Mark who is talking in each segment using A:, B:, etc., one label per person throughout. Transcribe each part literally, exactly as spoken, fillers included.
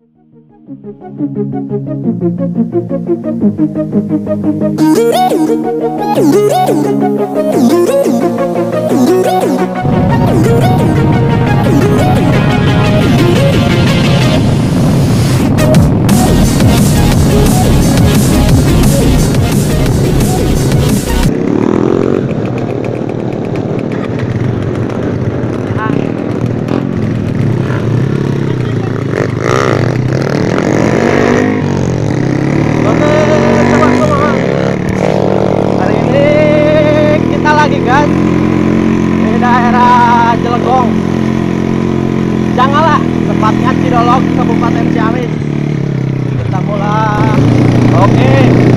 A: Janganlah, tepatnya Cidolog, Kabupaten Ciamis. Kita mulai. Oke.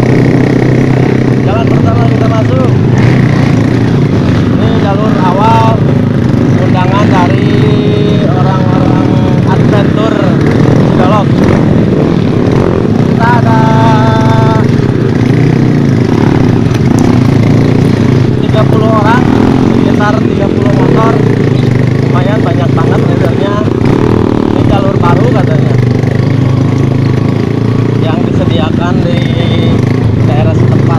A: Jalan pertama kita masuk. Ini jalur awal undangan dari orang-orang adventure Cidolog. Kita ada tiga puluh orang, sekitar tiga puluh motor. Lumayan banyak banget leadernya. Ini jalur baru katanya yang disediakan di daerah setempat.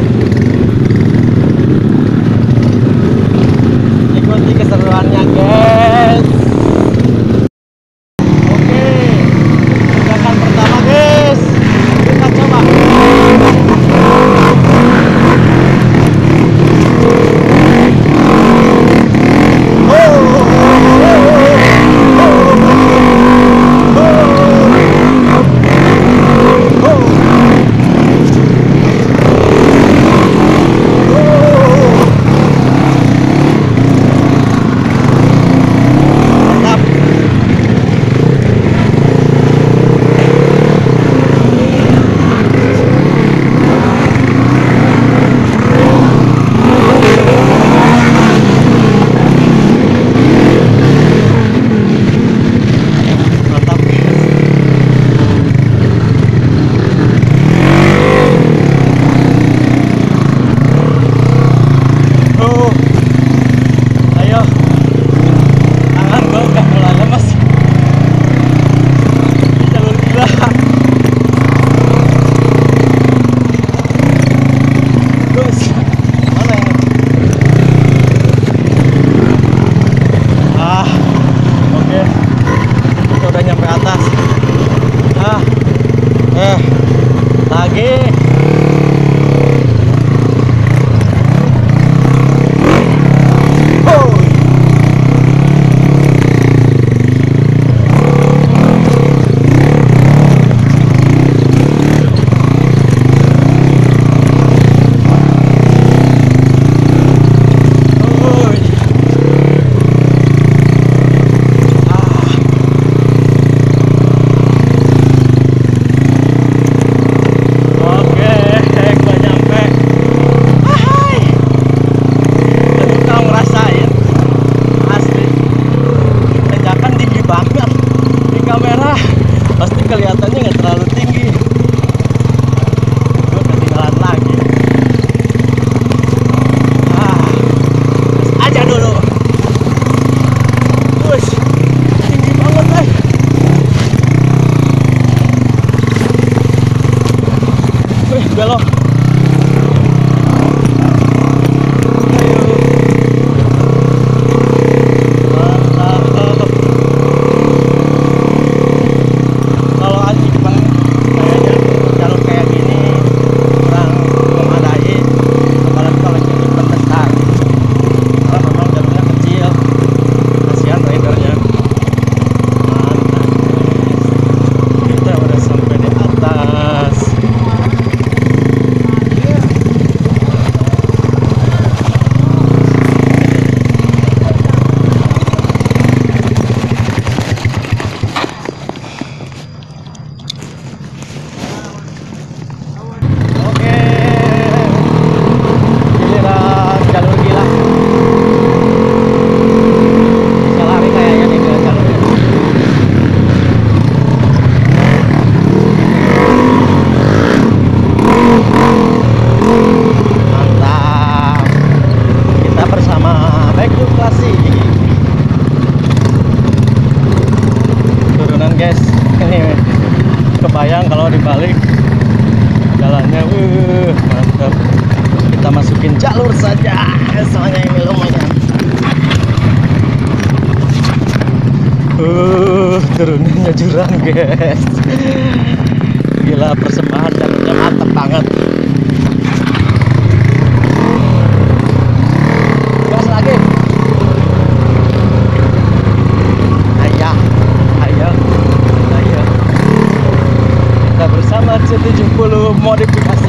A: Ikuti keseruannya guys. Oke, gerakan pertama guys, kita coba. Belok. Mantap. Kalau anjing Jepang kayaknya jalur kayak gini kurang memadai, apalagi kalau jadi besar. Karena memang jalurnya kecil, kasihan ridernya. Mantap. Kita udah sampai di atas. Turunan guys, ini kebayang kalau dibalik jalannya. Uh, mantap. Kita masukin jalur saja, soalnya ini lumayan. Uh, turunannya jurang guys. Gila, persembahan jalurnya mantap banget. Gas lagi. Ayo, ayo, ayo. Kita bersama C tujuh puluh modifikasi.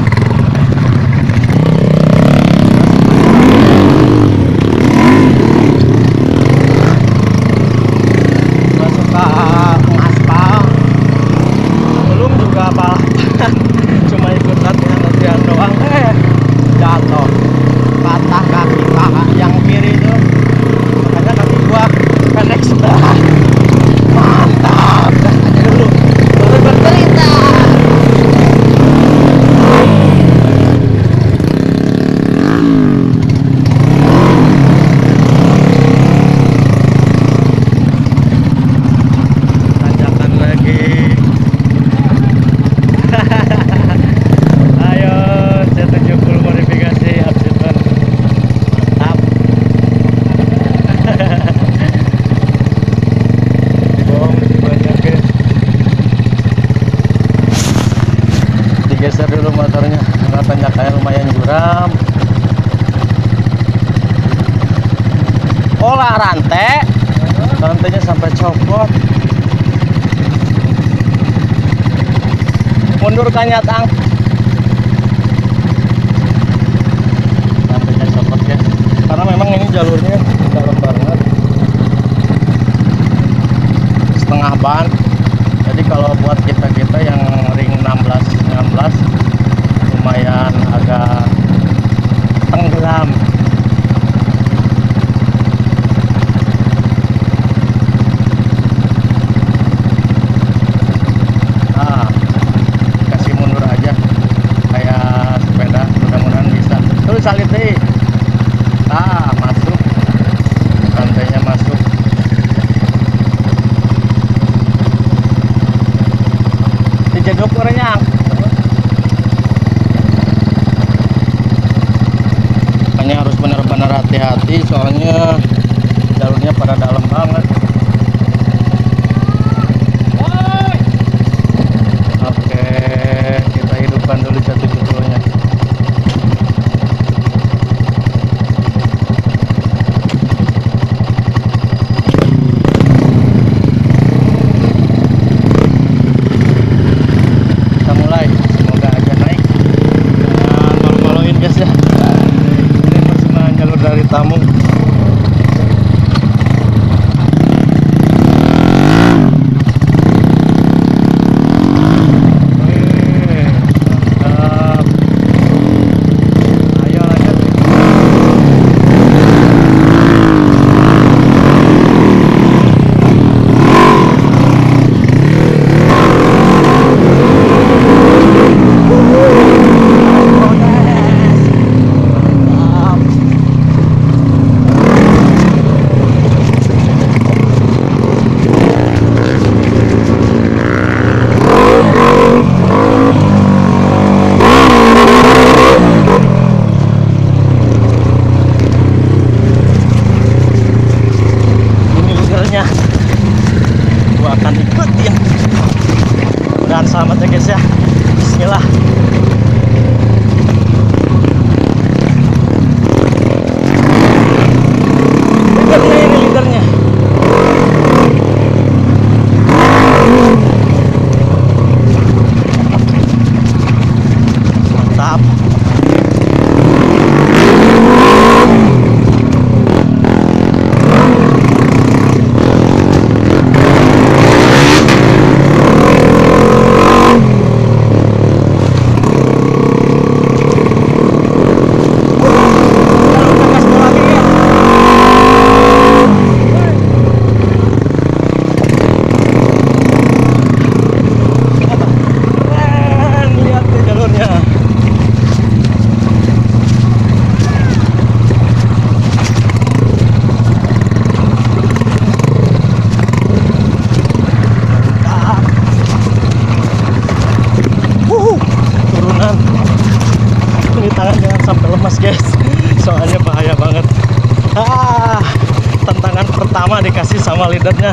A: Cuma ikut latihan-latihan doang, eh jatuh, patah kaki paha yang kiri itu, makanya kaki gua pendek sebelah. Mantap, gas aja dulu baru bercerita. Tanjakan lagi. Geser dulu motornya karena tanjakannya lumayan curam. Olah rantai, rantainya sampai copot. Mundur kanya tang. Rantainya copot ya, karena memang ini jalurnya dalam banget, setengah ban. Jadi kalau buat kita-kita yang ring enam belas sembilan belas lumayan agak tenggelam. Nah, kasih mundur aja kayak sepeda, mudah-mudahan bisa. Terus salit deh. Ah, masuk. Rantainya masuk. Jeduk renyang. Makanya harus benar-benar hati-hati, soalnya jalurnya pada dalam banget. Oke, kita hidupkan dulu satu tujuh-nya. Tamu leadernya.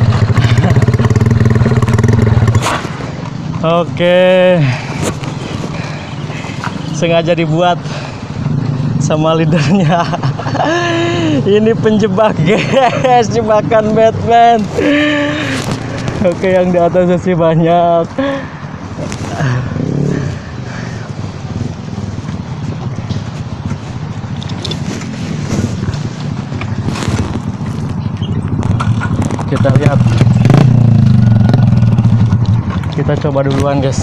A: Oke, sengaja dibuat sama leadernya. Ini penjebak guys, jebakan Batman. Oke, yang di atas masih banyak. Kita lihat, kita coba duluan guys.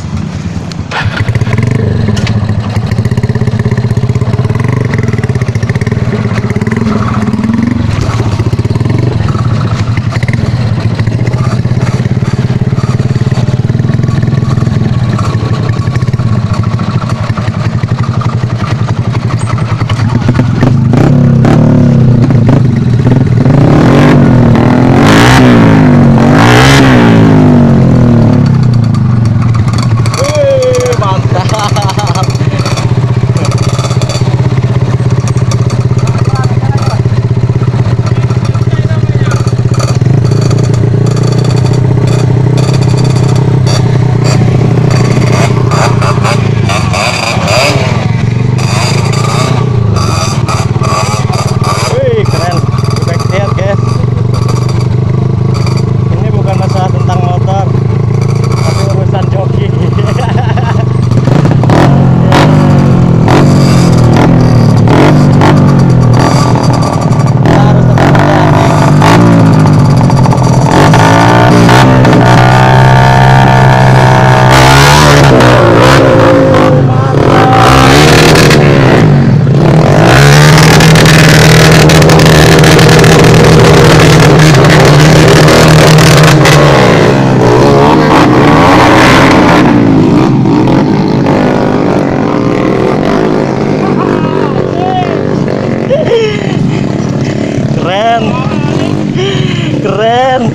A: Keren, keren.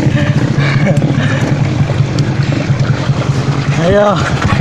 A: Ayo.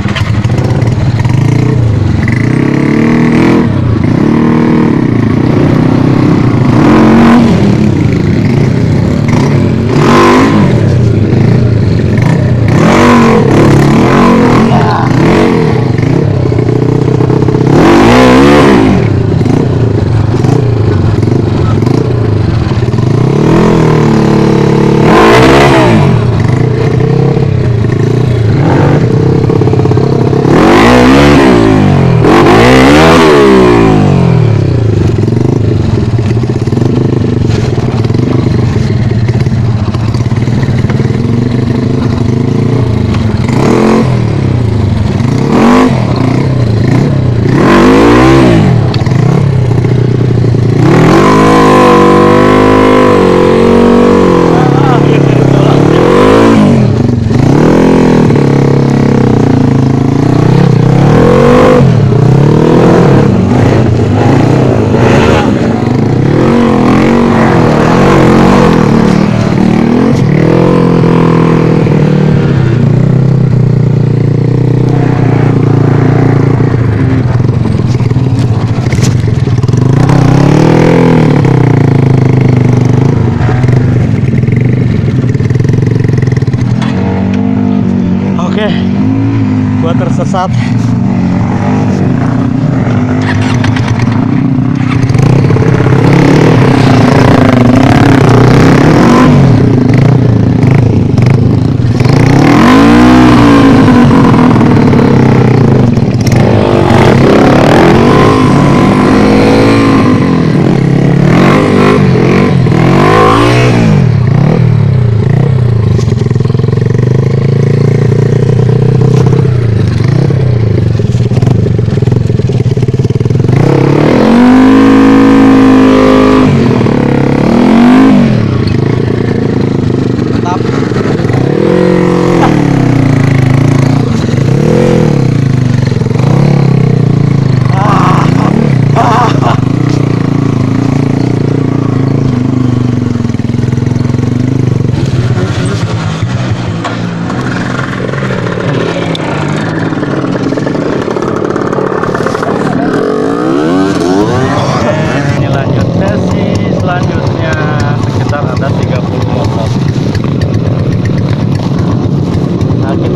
A: Oke, gua tersesat.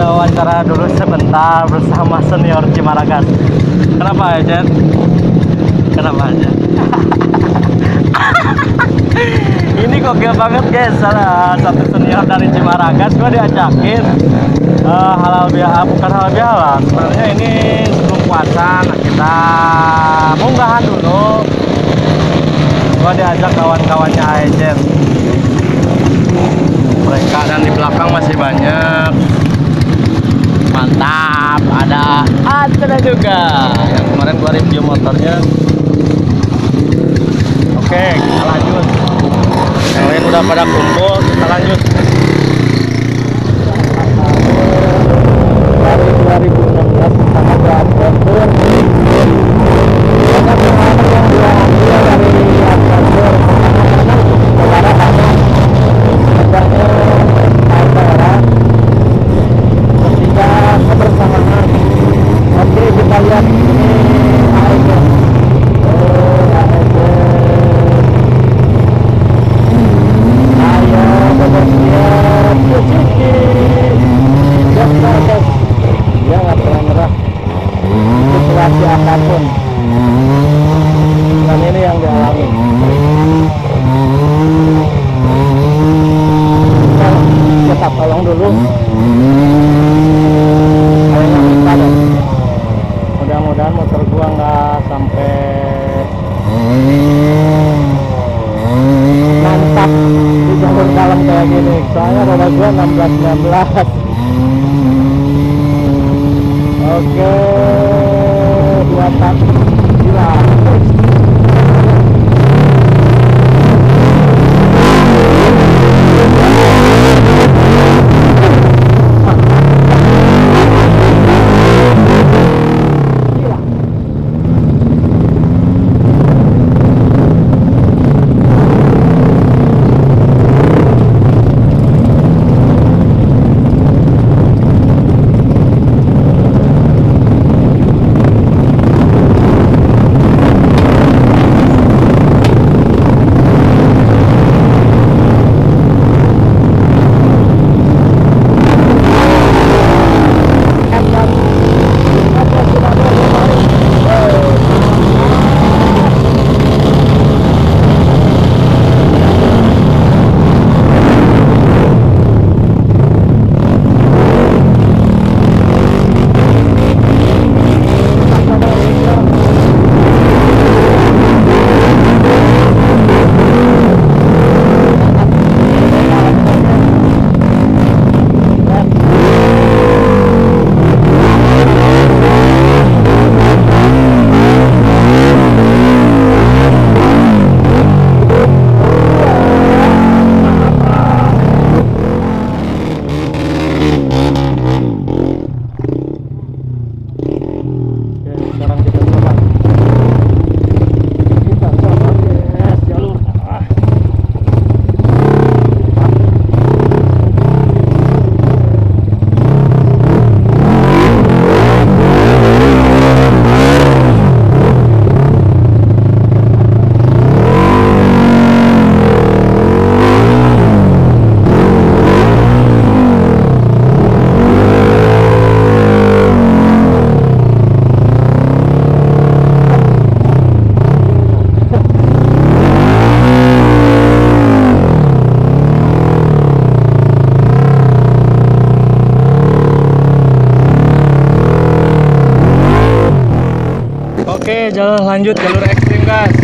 A: wawancara dulu sebentar bersama senior Cimaragas. Kenapa aja? Kenapa aja? Ini gokil banget guys, salah satu senior dari Cimaragas gue diajakin uh, halal bihalal, bukan halal bihalal. Sebenarnya ini sebelum puasa, nah kita munggahan dulu. Gue diajak kawan-kawannya Aejen. Mereka dan di belakang masih banyak. Mantap, ada ada juga yang kemarin gua review motornya. Oke, kita lanjut. Yang lain udah pada kumpul, kita lanjut. Dari dua ribu enam belas sama gua adventure. Karena pengalaman yang gua ambil dari adventure saudara banyak sebenarnya antara ketiga kebersamaan. Oke, kita lihat ini airnya. Oh, airnya. Ayo, bebasnya Suzuki. Siap, bos. Dia nggak pernah nyerah situasi apapun. Dan ini yang dialami. Kita tolong dulu. Kayaknya bisa deh. Mudah-mudahan motor gua nggak sampai mantap di jalur dalam kayak gini. Soalnya roda gua enam belas sembilan belas. Oke, dua tak gila. Oke, jalan lanjut jalur ekstrim guys.